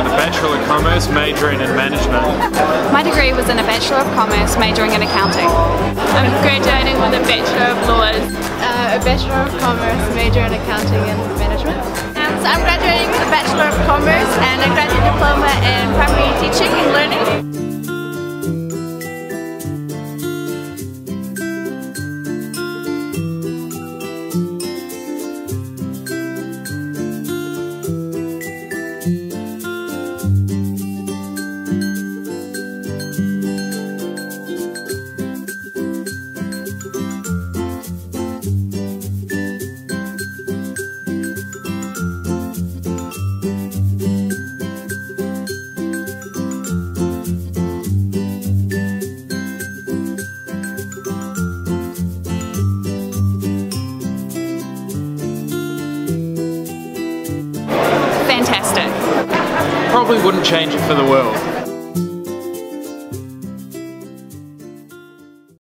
with a Bachelor of Commerce, majoring in Management. My degree was in a Bachelor of Commerce, majoring in Accounting. I'm graduating with a Bachelor of Laws. A Bachelor of Commerce, major in Accounting and Management. So I'm graduating with a Bachelor of Commerce and a graduate diploma in primary teaching and learning. Fantastic. Probably wouldn't change it for the world.